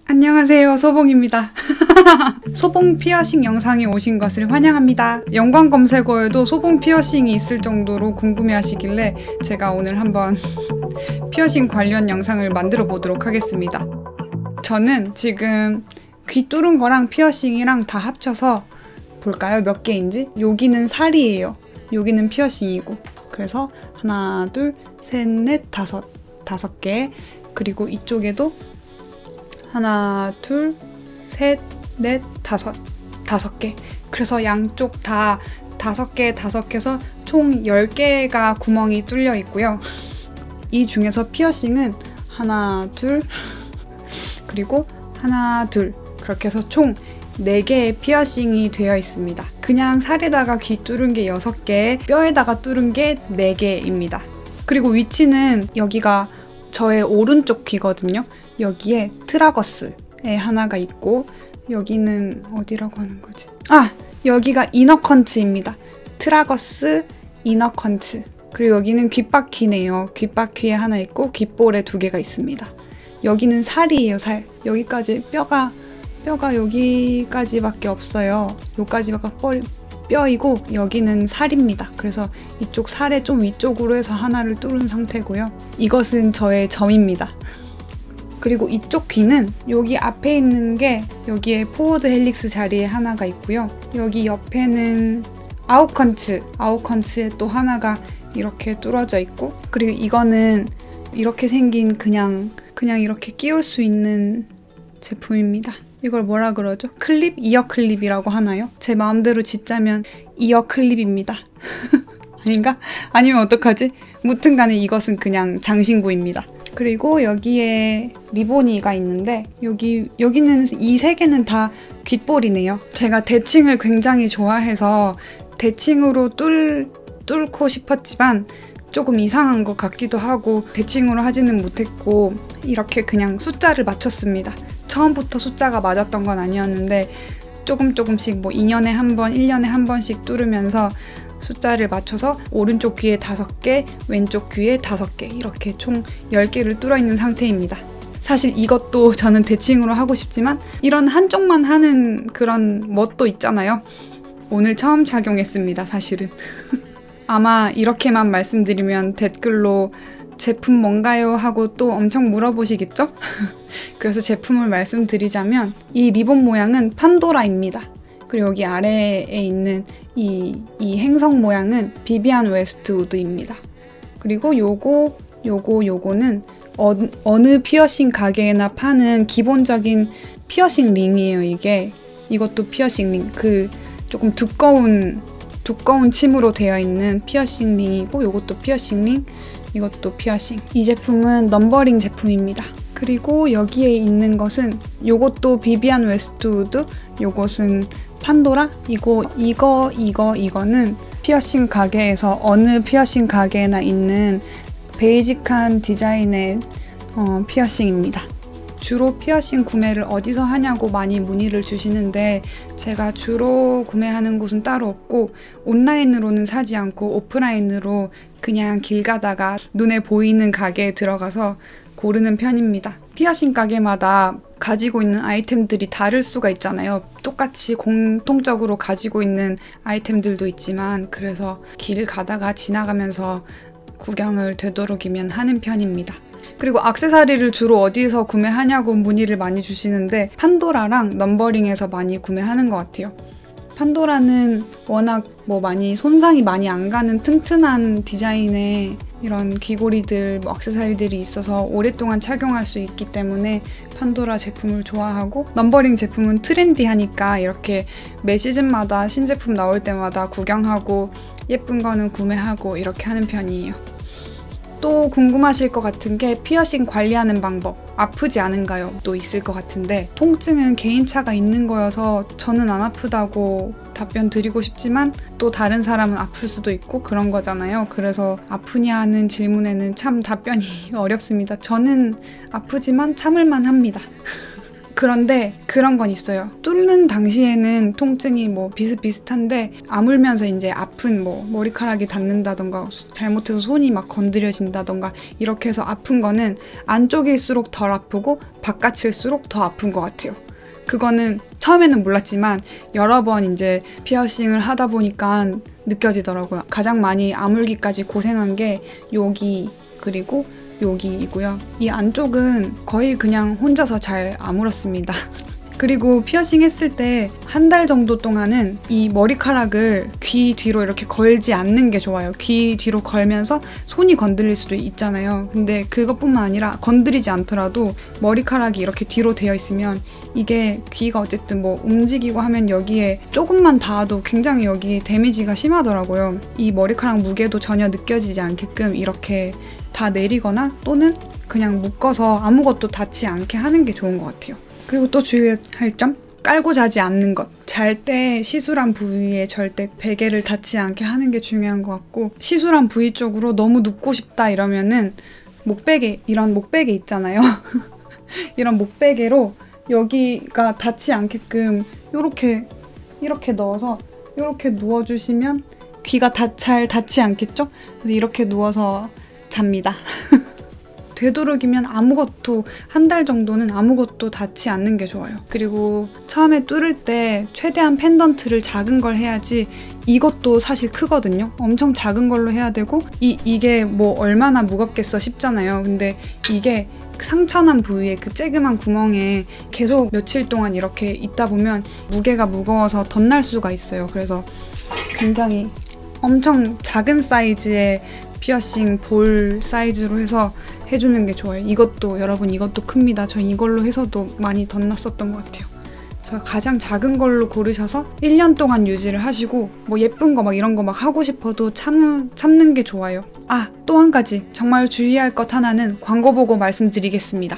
안녕하세요, 소봉입니다. 소봉 피어싱 영상에 오신 것을 환영합니다. 연관 검색어에도 소봉 피어싱이 있을 정도로 궁금해하시길래 제가 오늘 한번 피어싱 관련 영상을 만들어 보도록 하겠습니다. 저는 지금 귀 뚫은 거랑 피어싱이랑 다 합쳐서 볼까요? 몇 개인지? 여기는 살이에요. 여기는 피어싱이고. 그래서 하나, 둘, 셋, 넷, 다섯 개. 그리고 이쪽에도 하나, 둘, 셋, 넷, 다섯 개. 그래서 양쪽 다 다섯 개에서 총 10개가 구멍이 뚫려 있고요. 이 중에서 피어싱은 하나, 둘, 그리고 하나, 둘. 그렇게 해서 총 4개의 피어싱이 되어 있습니다. 그냥 살에다가 귀 뚫은 게 6개, 뼈에다가 뚫은 게 4개입니다. 그리고 위치는 여기가 저의 오른쪽 귀거든요. 여기에 트라거스에 하나가 있고, 여기는 어디라고 하는 거지? 여기가 이너컨츠입니다. 트라거스, 이너컨츠. 그리고 여기는 귓바퀴네요. 귓바퀴에 하나 있고 귓볼에 2개가 있습니다. 여기는 살이에요, 살. 여기까지 뼈가 여기까지밖에 없어요. 여기까지가 뼈이고 여기는 살입니다. 그래서 이쪽 살에 좀 위쪽으로 해서 하나를 뚫은 상태고요. 이것은 저의 점입니다. 그리고 이쪽 귀는 여기 앞에 있는 게 여기에 포워드 헬릭스 자리에 하나가 있고요. 여기 옆에는 아웃컨츠에 또 하나가 이렇게 뚫어져 있고, 그리고 이거는 이렇게 생긴 그냥 이렇게 끼울 수 있는 제품입니다. 이걸 뭐라 그러죠? 클립? 이어 클립이라고 하나요? 제 마음대로 짓자면 이어 클립입니다. 아닌가? 아니면 어떡하지? 무튼 간에 이것은 그냥 장신구입니다. 그리고 여기에 리보니가 있는데 여기는 이 3개는 다 귓볼이네요. 제가 대칭을 굉장히 좋아해서 대칭으로 뚫고 싶었지만 조금 이상한 것 같기도 하고 대칭으로 하지는 못했고 이렇게 그냥 숫자를 맞췄습니다. 처음부터 숫자가 맞았던 건 아니었는데 조금씩 2년에 한 번, 1년에 한 번씩 뚫으면서 숫자를 맞춰서 오른쪽 귀에 5개, 왼쪽 귀에 5개 이렇게 총 10개를 뚫어 있는 상태입니다. 사실 이것도 저는 대칭으로 하고 싶지만 이런 한쪽만 하는 그런 멋도 있잖아요. 오늘 처음 착용했습니다, 사실은. 아마 이렇게만 말씀드리면 댓글로 제품 뭔가요? 하고 또 엄청 물어보시겠죠? 그래서 제품을 말씀드리자면 이 리본 모양은 판도라입니다. 그리고 여기 아래에 있는 이 행성 모양은 비비안 웨스트우드입니다. 그리고 요거는 어느 피어싱 가게에나 파는 기본적인 피어싱 링이에요. 이것도 피어싱 링. 조금 두꺼운 침으로 되어 있는 피어싱 링이고, 요것도 피어싱 링, 이것도 피어싱. 이 제품은 넘버링 제품입니다. 그리고 여기에 있는 요것도 비비안 웨스트우드, 요것은 판도라? 이거는 피어싱 가게에서 어느 피어싱 가게에나 있는 베이직한 디자인의 피어싱입니다. 주로 피어싱 구매를 어디서 하냐고 많이 문의를 주시는데 제가 주로 구매하는 곳은 따로 없고 온라인으로는 사지 않고 오프라인으로 그냥 길 가다가 눈에 보이는 가게에 들어가서 고르는 편입니다. 피어싱 가게마다 가지고 있는 아이템들이 다를 수가 있잖아요. 똑같이 공통적으로 가지고 있는 아이템들도 있지만, 그래서 길 가다가 지나가면서 구경을 되도록이면 하는 편입니다. 그리고 액세서리를 주로 어디서 구매하냐고 문의를 많이 주시는데 판도라랑 넘버링에서 많이 구매하는 것 같아요. 판도라는 워낙 많이 손상이 많이 안 가는 튼튼한 디자인의 이런 귀고리들, 액세서리들이 있어서 오랫동안 착용할 수 있기 때문에 판도라 제품을 좋아하고, 넘버링 제품은 트렌디하니까 이렇게 매 시즌마다 신제품 나올 때마다 구경하고 예쁜 거는 구매하고 이렇게 하는 편이에요. 또 궁금하실 것 같은 게 피어싱 관리하는 방법, 아프지 않은가요? 또 있을 것 같은데, 통증은 개인차가 있는 거여서 저는 안 아프다고 답변 드리고 싶지만 또 다른 사람은 아플 수도 있고 그런 거잖아요. 그래서 아프냐 하는 질문에는 참 답변이 어렵습니다. 저는 아프지만 참을만 합니다. 그런데 그런 건 있어요. 뚫는 당시에는 통증이 뭐 비슷비슷한데 아물면서 이제 아픈 뭐 머리카락이 닿는다던가 잘못해서 손이 막 건드려진다던가 이렇게 해서 아픈 거는 안쪽일수록 덜 아프고 바깥일수록 더 아픈 것 같아요. 그거는 처음에는 몰랐지만 여러 번 이제 피어싱을 하다 보니까 느껴지더라고요. 가장 많이 아물기까지 고생한 게 여기 그리고 여기이고요. 이 안쪽은 거의 그냥 혼자서 잘 아물었습니다. 그리고 피어싱 했을 때 한 달 정도 동안은 이 머리카락을 귀 뒤로 이렇게 걸지 않는 게 좋아요. 귀 뒤로 걸면서 손이 건드릴 수도 있잖아요. 근데 그것뿐만 아니라 건드리지 않더라도 머리카락이 이렇게 뒤로 되어 있으면 이게 귀가 어쨌든 뭐 움직이고 하면 여기에 조금만 닿아도 굉장히 여기 데미지가 심하더라고요. 이 머리카락 무게도 전혀 느껴지지 않게끔 이렇게 다 내리거나 또는 그냥 묶어서 아무것도 닿지 않게 하는 게 좋은 것 같아요. 그리고 또 주의할 점? 깔고 자지 않는 것. 잘 때 시술한 부위에 절대 베개를 닿지 않게 하는 게 중요한 것 같고 시술한 부위 쪽으로 너무 눕고 싶다 이러면은 목베개, 이런 목베개 있잖아요. 이런 목베개로 여기가 닿지 않게끔 이렇게 넣어서 이렇게 누워주시면 귀가 잘 닿지 않겠죠? 그래서 이렇게 누워서 잡니다. 되도록이면 아무것도 한 달 정도는 아무것도 닿지 않는 게 좋아요. 그리고 처음에 뚫을 때 최대한 펜던트를 작은 걸 해야지 이것도 사실 크거든요. 엄청 작은 걸로 해야 되고 이게 뭐 얼마나 무겁겠어 싶잖아요. 근데 이게 상처난 부위에 그 쬐그만 구멍에 계속 며칠 동안 이렇게 있다 보면 무게가 무거워서 덧날 수가 있어요. 그래서 굉장히 엄청 작은 사이즈의 피어싱 볼 사이즈로 해서 해주는 게 좋아요. 이것도 여러분 이것도 큽니다. 저 이걸로 해서도 많이 덧났었던 것 같아요. 그래서 가장 작은 걸로 고르셔서 1년 동안 유지를 하시고 뭐 예쁜 거 막 이런 거 막 하고 싶어도 참는 게 좋아요. 아, 또 한 가지 정말 주의할 것 하나는 광고 보고 말씀드리겠습니다.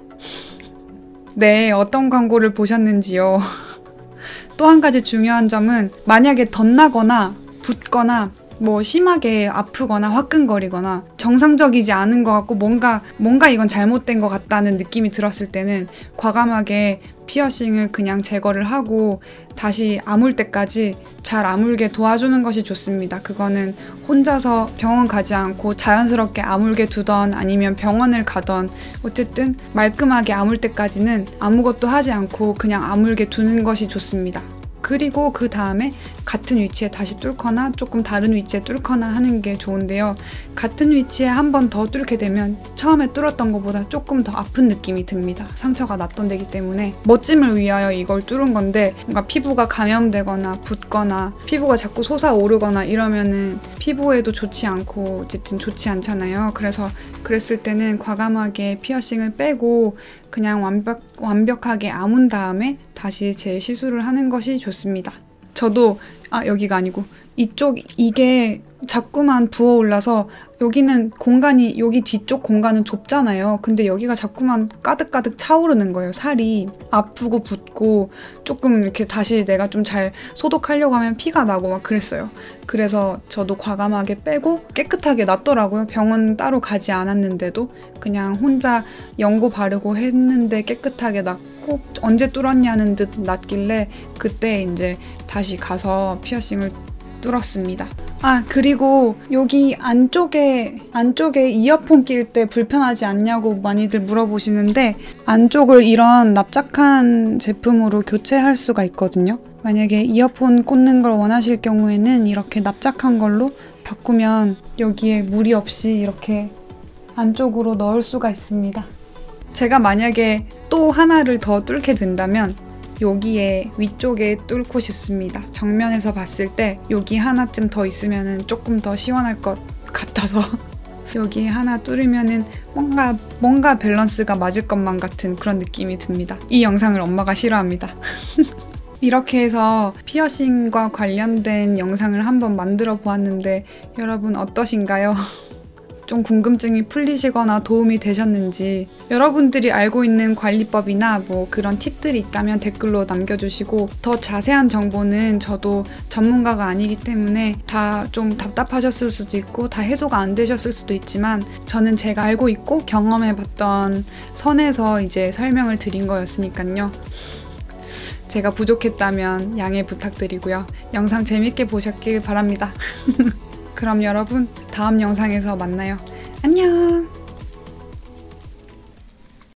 네, 어떤 광고를 보셨는지요? 또 한 가지 중요한 점은 만약에 덧나거나 붓거나 뭐 심하게 아프거나 화끈거리거나 정상적이지 않은 것 같고 뭔가 이건 잘못된 것 같다는 느낌이 들었을 때는 과감하게 피어싱을 그냥 제거를 하고 다시 아물 때까지 잘 아물게 도와주는 것이 좋습니다. 그거는 혼자서 병원 가지 않고 자연스럽게 아물게 두던 아니면 병원을 가던 어쨌든 말끔하게 아물 때까지는 아무것도 하지 않고 그냥 아물게 두는 것이 좋습니다. 그리고 그 다음에 같은 위치에 다시 뚫거나 조금 다른 위치에 뚫거나 하는 게 좋은데요. 같은 위치에 한 번 더 뚫게 되면 처음에 뚫었던 것보다 조금 더 아픈 느낌이 듭니다. 상처가 났던 데기 때문에 멋짐을 위하여 이걸 뚫은 건데 뭔가 피부가 감염되거나 붓거나 피부가 자꾸 솟아오르거나 이러면은 피부에도 좋지 않고 어쨌든 좋지 않잖아요. 그래서 그랬을 때는 과감하게 피어싱을 빼고 그냥 완벽하게 아문 다음에 다시 재시술을 하는 것이 좋습니다. 저도 여기가 아니고 이게 자꾸만 부어올라서 여기는 공간이 여기 뒤쪽 공간은 좁잖아요. 근데 여기가 자꾸만 가득가득 차오르는 거예요. 살이 아프고 붓고 조금 이렇게 다시 내가 좀 잘 소독하려고 하면 피가 나고 막 그랬어요. 그래서 저도 과감하게 빼고 깨끗하게 놨더라고요. 병원 따로 가지 않았는데도 그냥 혼자 연고 바르고 했는데 깨끗하게 놨고 언제 뚫었냐는 듯 놨길래 그때 이제 다시 가서 피어싱을 뚫었습니다. 그리고 여기 안쪽에 이어폰 낄 때 불편하지 않냐고 많이들 물어보시는데 안쪽을 이런 납작한 제품으로 교체할 수가 있거든요. 만약에 이어폰 꽂는 걸 원하실 경우에는 이렇게 납작한 걸로 바꾸면 여기에 무리 없이 이렇게 안쪽으로 넣을 수가 있습니다. 제가 만약에 또 하나를 더 뚫게 된다면 여기에 위쪽에 뚫고 싶습니다. 정면에서 봤을 때 여기 하나쯤 더 있으면 조금 더 시원할 것 같아서 여기 하나 뚫으면은 뭔가 밸런스가 맞을 것만 같은 그런 느낌이 듭니다. 이 영상을 엄마가 싫어합니다. 이렇게 해서 피어싱과 관련된 영상을 한번 만들어 보았는데 여러분 어떠신가요? 좀 궁금증이 풀리시거나 도움이 되셨는지, 여러분들이 알고 있는 관리법이나 뭐 그런 팁들이 있다면 댓글로 남겨주시고, 더 자세한 정보는 저도 전문가가 아니기 때문에 다 좀 답답하셨을 수도 있고 다 해소가 안 되셨을 수도 있지만, 저는 제가 알고 있고 경험해봤던 선에서 이제 설명을 드린 거였으니까요. 제가 부족했다면 양해 부탁드리고요. 영상 재밌게 보셨길 바랍니다. 그럼 여러분, 다음 영상에서 만나요. 안녕!